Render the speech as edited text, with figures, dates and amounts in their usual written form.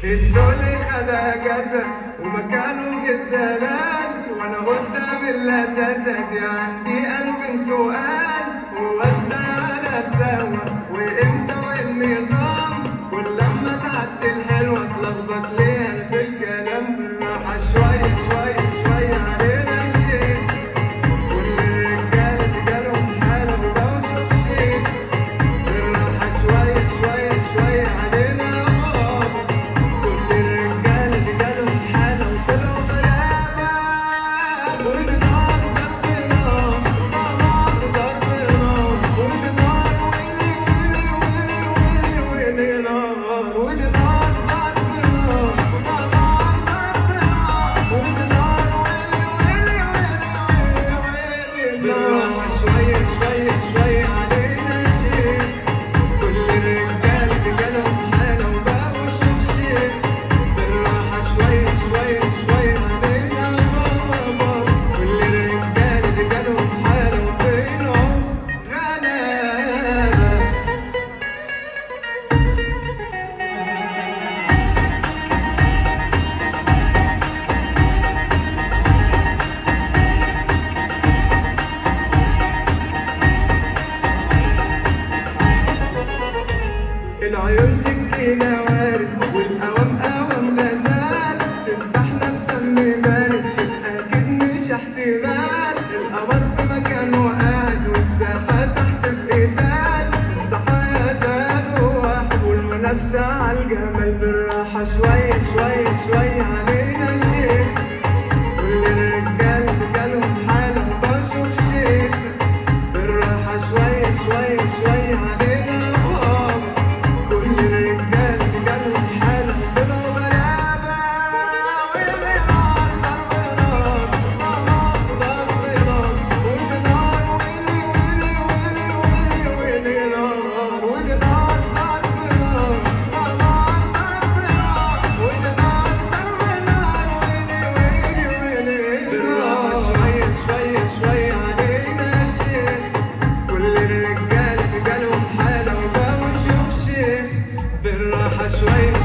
الدولي خد اجازة ومكانه جدلان، وانا قدام اللذاذة دي عندي 1000 سؤال. ووزعنا سوا وامتى والنظام، كل لما تعدي الحلوة اتلخبط ليه انا في الكلام. بالراحة شوية شوية شوية علينا الشيء، كل الرجالة دي جالهم حالة وبوشوا في شيء. بالراحة شوية شوية شوية علينا العيون سكينة وارد والقوام قوام غزال، تذبحنا بدم بارد شيء أكيد مش احتمال. القمر في مكانه قاعد والساحة تحت القتال، الضحايا زادوا واحد والمنافسة عالجمال. بالراحة شوية شوية شوية علينا شيخ، كل الرجال جالهم حالة وبشوف شيخ. بالراحة شوية شوية شوية علينا بالراحة شوية